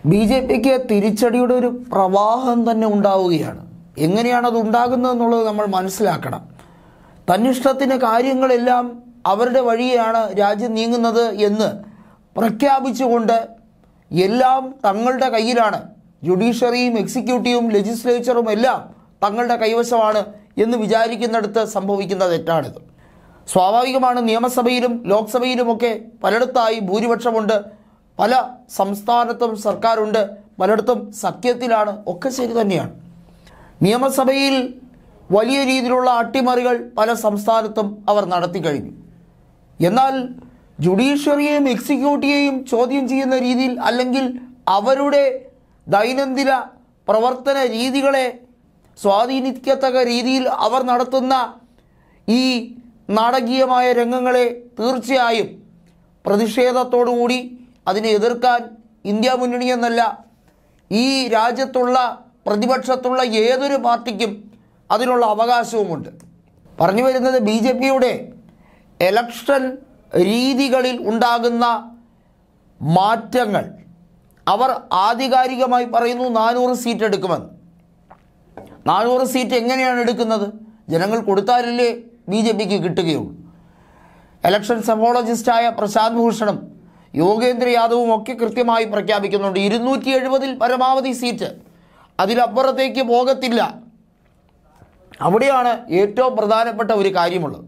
ബി.ജെ.പിക്ക് തിരിച്ചടിയുടെ ഒരു പ്രവാഹം തന്നെ ഉണ്ടാവുകയാണ്. എങ്ങനെയാണത് ഉണ്ടാകുന്നതെന്നുള്ളത് നമ്മൾ മനസ്സിലാക്കണം. തന്നിഷ്ടത്തിന് കാര്യങ്ങളെല്ലാം അവരുടെ വഴിയാണ് രാജ്യം നീങ്ങുന്നത് എന്ന് പ്രഖ്യാപിച്ചുകൊണ്ട് എല്ലാം തങ്ങളുടെ കയ്യിലാണ്, ജുഡീഷ്യറിയും എക്സിക്യൂട്ടീവും ലെജിസ്ലേച്ചറും എല്ലാം തങ്ങളുടെ കൈവശമാണ് എന്ന് വിചാരിക്കുന്നിടത്ത് സംഭവിക്കുന്ന തെറ്റാണിത്. സ്വാഭാവികമാണ്, നിയമസഭയിലും ലോക്സഭയിലുമൊക്കെ പലയിടത്തായി ഭൂരിപക്ഷമുണ്ട്, പല സംസ്ഥാനത്തും സർക്കാരുണ്ട്, പലയിടത്തും സഖ്യത്തിലാണ്, ഒക്കെ ശരി തന്നെയാണ്. നിയമസഭയിൽ വലിയ രീതിയിലുള്ള അട്ടിമറികൾ പല സംസ്ഥാനത്തും അവർ നടത്തി കഴിഞ്ഞു. എന്നാൽ ജുഡീഷ്യറിയെയും എക്സിക്യൂട്ടീവിനെയും ചോദ്യം ചെയ്യുന്ന രീതിയിൽ, അല്ലെങ്കിൽ അവരുടെ ദൈനംദിന പ്രവർത്തന രീതികളെ സ്വാധീനിക്കത്തക്ക രീതിയിൽ അവർ നടത്തുന്ന ഈ നാടകീയമായ രംഗങ്ങളെ തീർച്ചയായും പ്രതിഷേധത്തോടുകൂടി അതിനെ എതിർക്കാൻ ഇന്ത്യ മുന്നണി എന്നല്ല, ഈ രാജ്യത്തുള്ള പ്രതിപക്ഷത്തുള്ള ഏതൊരു പാർട്ടിക്കും അതിനുള്ള അവകാശവുമുണ്ട്. പറഞ്ഞു വരുന്നത് ബി.ജെ.പിയുടെ ഇലക്ഷൻ രീതികളിൽ ഉണ്ടാകുന്ന മാറ്റങ്ങൾ, അവർ ആധികാരികമായി പറയുന്നു 400 സീറ്റ് എടുക്കുമെന്ന്. 400 സീറ്റ് എങ്ങനെയാണ് എടുക്കുന്നത്? ജനങ്ങൾ കൊടുത്താലല്ലേ ബി.ജെ.പിക്ക് കിട്ടുകയുള്ളൂ. ഇലക്ഷൻ സെഫോളജിസ്റ്റായ പ്രശാന്ത് ഭൂഷണും യോഗേന്ദ്ര യാദവും ഒക്കെ കൃത്യമായി പ്രഖ്യാപിക്കുന്നുണ്ട് 270 പരമാവധി സീറ്റ്, അതിലപ്പുറത്തേക്ക് പോകത്തില്ല. അവിടെയാണ് ഏറ്റവും പ്രധാനപ്പെട്ട ഒരു കാര്യമുള്ളത്.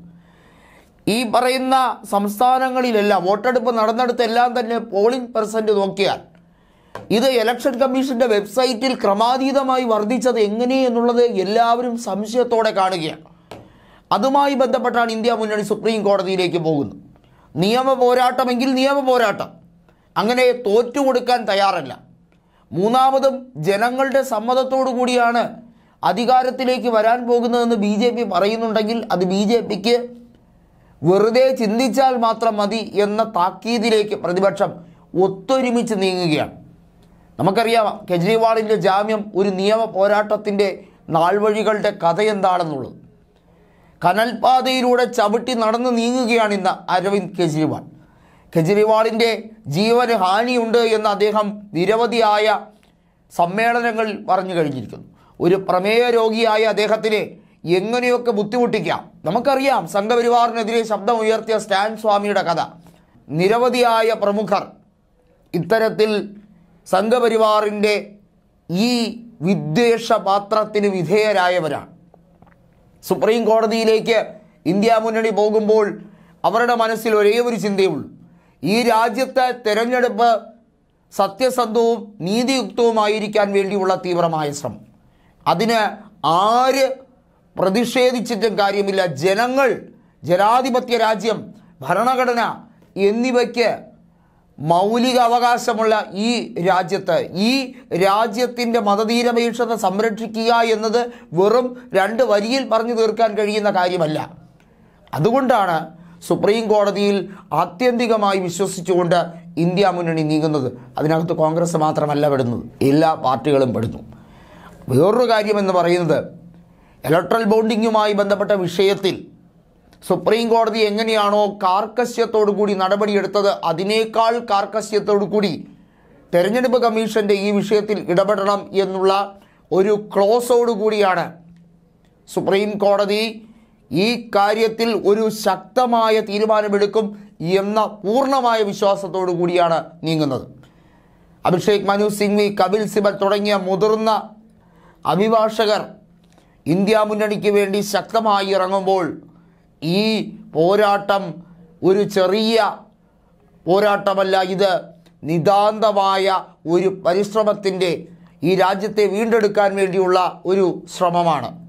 ഈ പറയുന്ന സംസ്ഥാനങ്ങളിലെല്ലാം വോട്ടെടുപ്പ് നടന്നിടത്തെല്ലാം തന്നെ പോളിംഗ് പെർസെൻറ്റ് നോക്കിയാൽ ഇത് ഇലക്ഷൻ കമ്മീഷൻ്റെ വെബ്സൈറ്റിൽ ക്രമാതീതമായി വർദ്ധിച്ചത് എങ്ങനെ എന്നുള്ളത് എല്ലാവരും സംശയത്തോടെ കാണുകയാണ്. അതുമായി ബന്ധപ്പെട്ടാണ് ഇന്ത്യ മുന്നണി സുപ്രീം കോടതിയിലേക്ക് പോകുന്നത്. നിയമ പോരാട്ടമെങ്കിൽ നിയമ പോരാട്ടം, അങ്ങനെ തോറ്റുകൊടുക്കാൻ തയ്യാറല്ല. മൂന്നാമതും ജനങ്ങളുടെ സമ്മതത്തോടു കൂടിയാണ് അധികാരത്തിലേക്ക് വരാൻ പോകുന്നതെന്ന് ബി.ജെ.പി പറയുന്നുണ്ടെങ്കിൽ അത് ബി.ജെ.പിക്ക് വെറുതെ ചിന്തിച്ചാൽ മാത്രം മതി എന്ന താക്കീതിലേക്ക് പ്രതിപക്ഷം ഒത്തൊരുമിച്ച് നീങ്ങുകയാണ്. നമുക്കറിയാം കെജ്രിവാളിൻ്റെ ജാമ്യം ഒരു നിയമ പോരാട്ടത്തിൻ്റെ നാൾവഴികളുടെ കഥ എന്താണെന്നുള്ളത്. കനൽപാതയിലൂടെ ചവിട്ടി നടന്ന് നീങ്ങുകയാണ് ഇന്ന് അരവിന്ദ് കെജ്രിവാൾ. കെജ്രിവാളിൻ്റെ ജീവന് ഹാനിയുണ്ട് എന്ന് അദ്ദേഹം നിരവധിയായ സമ്മേളനങ്ങളിൽ പറഞ്ഞു കഴിഞ്ഞിരിക്കുന്നു. ഒരു പ്രമേയ രോഗിയായ അദ്ദേഹത്തിനെ എങ്ങനെയൊക്കെ ബുദ്ധിമുട്ടിക്കാം. നമുക്കറിയാം സംഘപരിവാറിനെതിരെ ശബ്ദമുയർത്തിയ സ്റ്റാൻ സ്വാമിയുടെ കഥ. നിരവധിയായ പ്രമുഖർ ഇത്തരത്തിൽ സംഘപരിവാറിൻ്റെ ഈ വിദ്വേഷപാത്രത്തിന് വിധേയരായവരാണ്. സുപ്രീം കോടതിയിലേക്ക് ഇന്ത്യ മുന്നണി പോകുമ്പോൾ അവരുടെ മനസ്സിൽ ഒരേ ഒരു ചിന്തയുള്ളൂ, ഈ രാജ്യത്തെ തെരഞ്ഞെടുപ്പ് സത്യസന്ധവും നീതിയുക്തവുമായിരിക്കാൻ വേണ്ടിയുള്ള തീവ്രമായ ശ്രമം. അതിന് ആര് പ്രതിഷേധിച്ചിട്ടും കാര്യമില്ല. ജനങ്ങൾ, ജനാധിപത്യ രാജ്യം, ഭരണഘടന എന്നിവയ്ക്ക് മൗലിക അവകാശമുള്ള ഈ രാജ്യത്ത്, ഈ രാജ്യത്തിൻ്റെ മതനിരപേക്ഷത സംരക്ഷിക്കുക എന്നത് വെറും 2 വരിയിൽ പറഞ്ഞു തീർക്കാൻ കഴിയുന്ന കാര്യമല്ല. അതുകൊണ്ടാണ് സുപ്രീം കോടതിയിൽ ആത്യന്തികമായി വിശ്വസിച്ചുകൊണ്ട് ഇന്ത്യ മുന്നണി നീങ്ങുന്നത്. അതിനകത്ത് കോൺഗ്രസ് മാത്രമല്ല പെടുന്നത്, എല്ലാ പാർട്ടികളും പെടുന്നു. വേറൊരു കാര്യമെന്ന് പറയുന്നത് ഇലക്ട്രൽ ബോണ്ടിങ്ങുമായി ബന്ധപ്പെട്ട വിഷയത്തിൽ സുപ്രീം കോടതി എങ്ങനെയാണോ കാർക്കശ്യത്തോടു കൂടി നടപടിയെടുത്തത്, അതിനേക്കാൾ കാർക്കശ്യത്തോടു കൂടി തെരഞ്ഞെടുപ്പ് കമ്മീഷൻ്റെ ഈ വിഷയത്തിൽ ഇടപെടണം എന്നുള്ള ഒരു ക്ലോസോടു കൂടിയാണ് സുപ്രീം കോടതി ഈ കാര്യത്തിൽ ഒരു ശക്തമായ തീരുമാനമെടുക്കും എന്ന പൂർണ്ണമായ വിശ്വാസത്തോടു കൂടിയാണ് നീങ്ങുന്നത്. അഭിഷേക് മനു സിംഗ്വി, കപിൽ സിബൽ തുടങ്ങിയ മുതിർന്ന അഭിഭാഷകർ ഇന്ത്യ മുന്നണിക്ക് വേണ്ടി ശക്തമായി ഇറങ്ങുമ്പോൾ ഈ പോരാട്ടം ഒരു ചെറിയ പോരാട്ടമല്ല, ഇത് നിതാന്തമായ ഒരു പരിശ്രമത്തിൻ്റെ, ഈ രാജ്യത്തെ വീണ്ടെടുക്കാൻ വേണ്ടിയുള്ള ഒരു ശ്രമമാണ്.